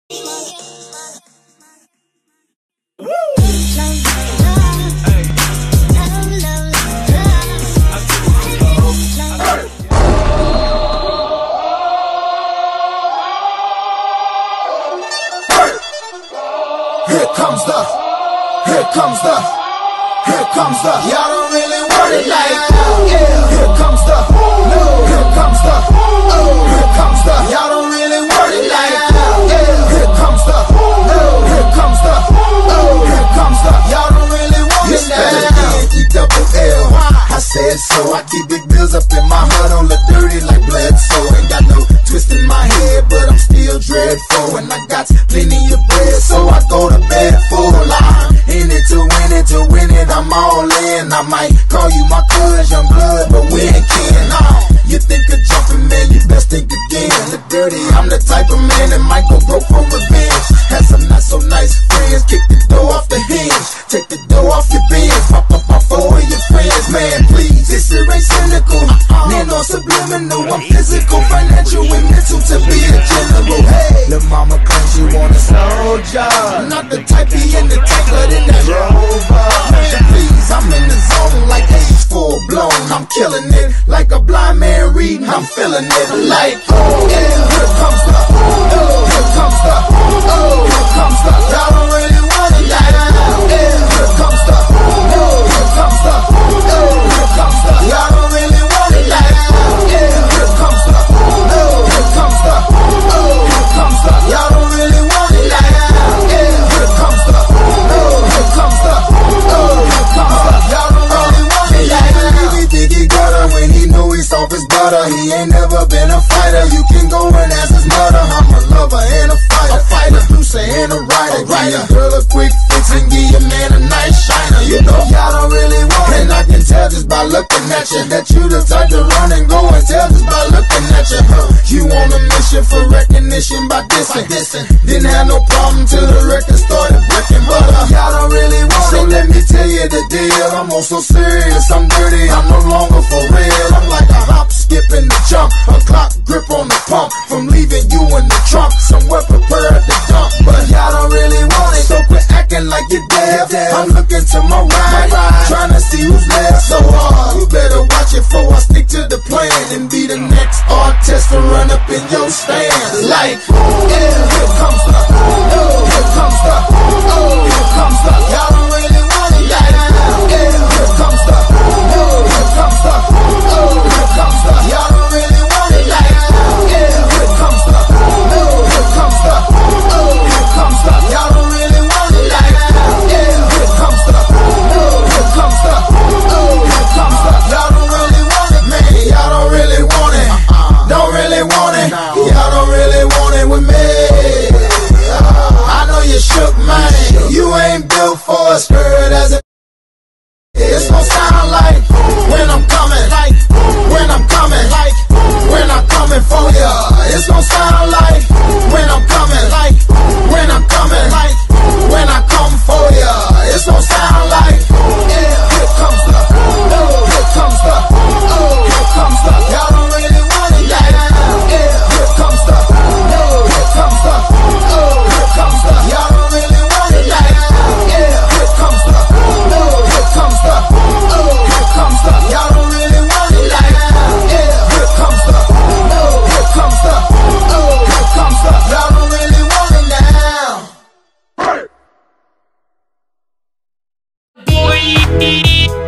Here comes the, y'all don't really want it like that. Yeah. Here comes the, no. Here comes the, oh. Here comes the, y'all don't really want it like that. Yeah. Here comes the, no. Here comes the, oh. Here comes the, y'all don't really want it like that. E-double-L, I said so. I keep big bills up in my heart on the dirty like Bledsoe. Ain't got no twist in my head, but I'm still dreadful. And I got plenty of bread, so I go to bed full. I'm in it to win it, I'm all in. I might call you my cuz, young blood, but we ain't kin. You think of jumping, man, you best think again. The dirty, I'm the type of man that might go broke for revenge. Had some not so nice friends, kick the door off the hinge, take the door off your bins, pop up my four of your friends. Man, please, this shit ain't cynical, man, no subliminal. I'm physical, financial, and mental to be a general. Hey, lil' mama claims she want a soldier, not the type he in the tank, but in that Rover. Man, please, I'm in the zone like A's full blown. I'm killing it like a blind man reading. I'm feeling it like, oh yeah. Here comes the, oh, here comes the, oh, here comes the. Y'all don't really want it like that. Yeah. Here comes the, no. Here comes the, oh, here comes the. Y'all don't really want it like that. Yeah. Here comes the, no. Here comes the, oh, here comes the. Y'all don't really want it like that. Yeah. Here comes the, no. Here comes the, oh, here comes the. Y'all don't really want it like that. He think he got her when he know he's off his butter. He ain't never been a fighter. You can go and ask his mother. I'm a lover and a fighter. Producer and a writer. Give your girl a quick fix and give your man a nice shiner. You know y'all don't really want it. And I can tell just by looking at you that you the type to run and go and tell just by looking at you. You on a mission for recognition by dissing. Didn't have no problem till the record started breaking. But y'all don't really want it. So let me tell you the deal. I'm on so serious, I'm dirty, I'm no longer for real. I'm like a hop, skip, and a jump, a clock grip on the pump. From leaving you in the trunk, somewhere prepared to dump. But y'all don't really want it, so quit acting like you're dead. I'm looking to my right, trying to see who's left. So you better watch it before I stick to the plan and be the next artist to run up in your stand. Like, yeah, here comes the, oh, here comes the, oh, here comes the. Y'all don't really want it like that. Yeah, here comes the, no, here comes the, oh, here comes the. Y'all don't really want it like that. Yeah, here comes the, no, here comes the, oh, here comes the. Y'all don't really want it like that. Yeah, here comes the, no, here comes the, oh, here comes the. Y'all don't really want it, man. Y'all don't really want it. Don't really want it. Y'all don't really want it with me. I know you shook, man. You ain't built for a skirt as a. It's gon' sound like when I'm coming, like when I'm coming, like when I'm coming for ya. It's gon' sound like when I'm coming, like when I'm coming, like when I come for ya. It's gon' sound like, yeah, here comes the, no, here comes the, oh, here comes the. Y'all don't really want it like that. Yeah, here comes the, no, here comes the, oh, here comes the. Y'all don't really want it like that. Yeah, here comes the, no, here comes the, oh, here comes the. Y'all don't really want it like that. Yeah, here comes the, no, here comes the, oh, here comes the. Y'all don't really want it now. Boy.